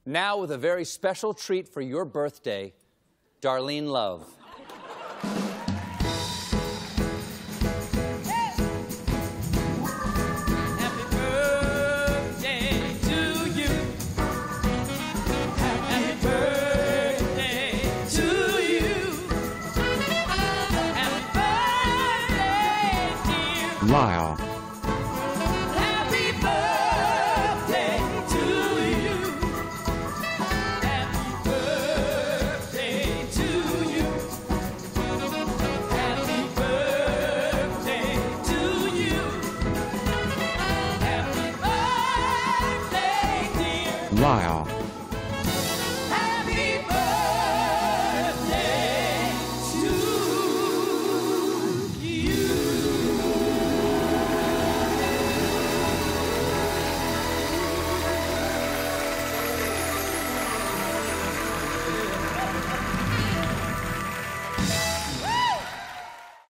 Now with a very special treat for your birthday, Darlene Love. Lyle. Happy birthday to you. Happy birthday to you. Happy birthday to you. Happy birthday, dear Lyle.